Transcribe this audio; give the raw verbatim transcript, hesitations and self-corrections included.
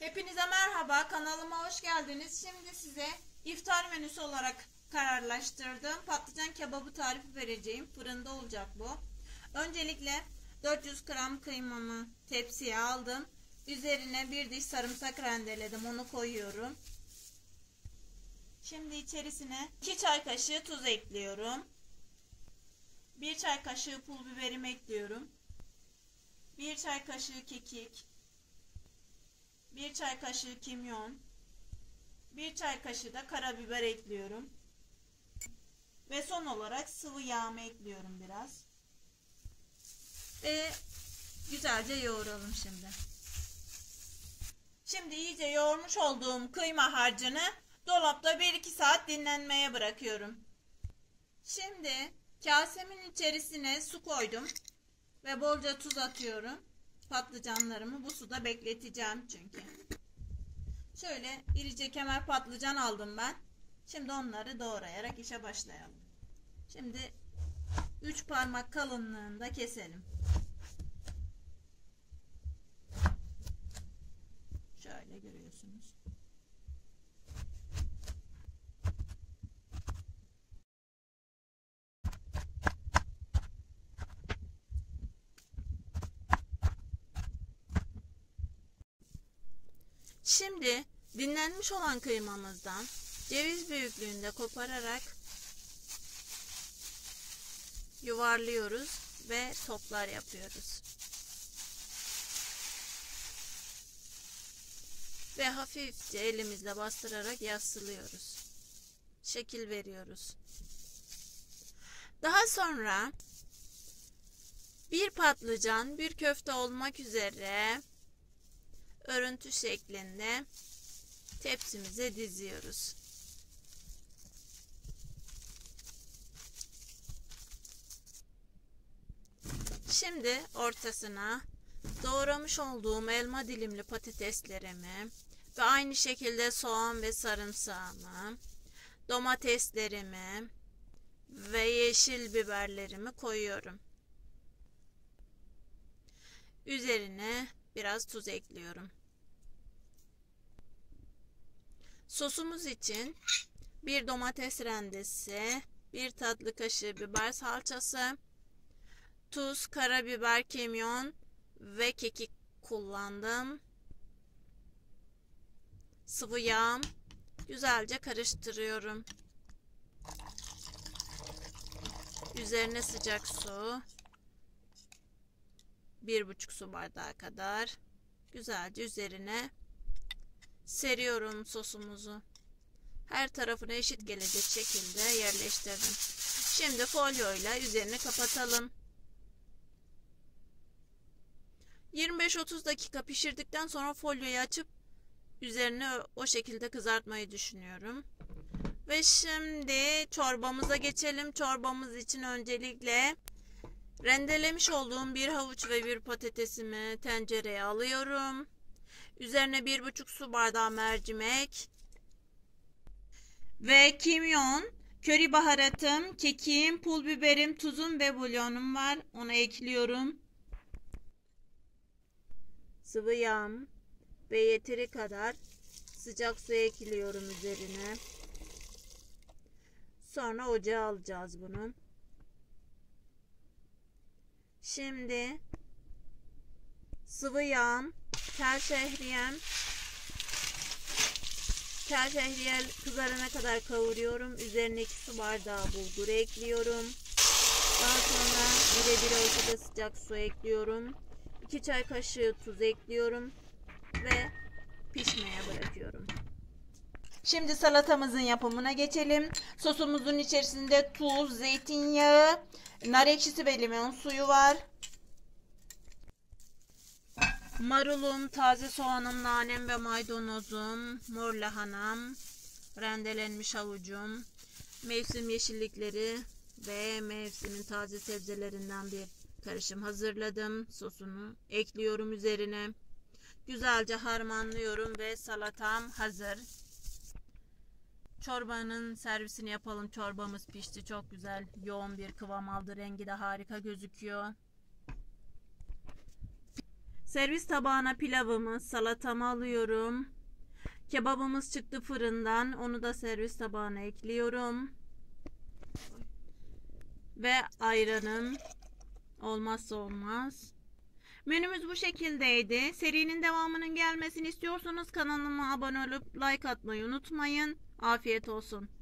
Hepinize merhaba, kanalıma hoş geldiniz. Şimdi size iftar menüsü olarak kararlaştırdım. Patlıcan kebabı tarifi vereceğim. Fırında olacak bu. Öncelikle dört yüz gram kıymamı tepsiye aldım. Üzerine bir diş sarımsak rendeledim. Onu koyuyorum. Şimdi içerisine iki çay kaşığı tuz ekliyorum. bir çay kaşığı pul biberimi ekliyorum. bir çay kaşığı kekik. bir çay kaşığı kimyon, bir çay kaşığı da karabiber ekliyorum. Ve son olarak sıvı yağımı ekliyorum biraz. Ve güzelce yoğuralım şimdi. Şimdi iyice yoğurmuş olduğum kıyma harcını dolapta bir iki saat dinlenmeye bırakıyorum. Şimdi kasemin içerisine su koydum ve bolca tuz atıyorum. Patlıcanlarımı bu suda bekleteceğim çünkü. Şöyle irice kemer patlıcan aldım ben. Şimdi onları doğrayarak işe başlayalım. Şimdi üç parmak kalınlığında keselim. Şöyle görüyorsunuz. Şimdi dinlenmiş olan kıymamızdan ceviz büyüklüğünde kopararak yuvarlıyoruz ve toplar yapıyoruz. Ve hafifçe elimizle bastırarak yassılıyoruz. Şekil veriyoruz. Daha sonra bir patlıcan, bir köfte olmak üzere örüntü şeklinde tepsimize diziyoruz. Şimdi ortasına doğramış olduğum elma dilimli patateslerimi ve aynı şekilde soğan ve sarımsağımı, domateslerimi ve yeşil biberlerimi koyuyorum. Üzerine biraz tuz ekliyorum. Sosumuz için bir domates rendesi, bir tatlı kaşığı biber salçası, tuz, karabiber, kimyon ve kekik kullandım. Sıvı yağ, güzelce karıştırıyorum. Üzerine sıcak su, bir buçuk su bardağı kadar güzelce üzerine seriyorum sosumuzu. Her tarafına eşit gelecek şekilde yerleştirdim. Şimdi folyoyla üzerini kapatalım. yirmi beş otuz dakika pişirdikten sonra folyoyu açıp üzerine o şekilde kızartmayı düşünüyorum. Ve şimdi çorbamıza geçelim. Çorbamız için öncelikle rendelemiş olduğum bir havuç ve bir patatesimi tencereye alıyorum. Üzerine bir buçuk su bardağı mercimek ve kimyon, köri baharatım, kekiğim, pul biberim, tuzum ve bulyonum var. Onu ekliyorum. Sıvı yağım ve yeteri kadar sıcak su ekliyorum üzerine. Sonra ocağa alacağız bunu. Şimdi sıvı yağım, tel şehriyem, tel şehriye kızarana kadar kavuruyorum. Üzerine iki su bardağı bulgur ekliyorum. Daha sonra birebir ölçüde sıcak su ekliyorum. iki çay kaşığı tuz ekliyorum ve pişmeye bırakıyorum. Şimdi salatamızın yapımına geçelim. Sosumuzun içerisinde tuz, zeytinyağı, nar ekşisi ve limon suyu var. Marulum, taze soğanım, nanem ve maydanozum, mor lahanam, rendelenmiş havucum, mevsim yeşillikleri ve mevsimin taze sebzelerinden bir karışım hazırladım. Sosunu ekliyorum üzerine. Güzelce harmanlıyorum ve salatam hazır. Çorbanın servisini yapalım. Çorbamız pişti. Çok güzel. Yoğun bir kıvam aldı. Rengi de harika gözüküyor. Servis tabağına pilavımı, salatamı alıyorum. Kebabımız çıktı fırından. Onu da servis tabağına ekliyorum. Ve ayranım olmazsa olmaz. Menümüz bu şekildeydi. Serinin devamının gelmesini istiyorsanız kanalıma abone olup like atmayı unutmayın. Afiyet olsun.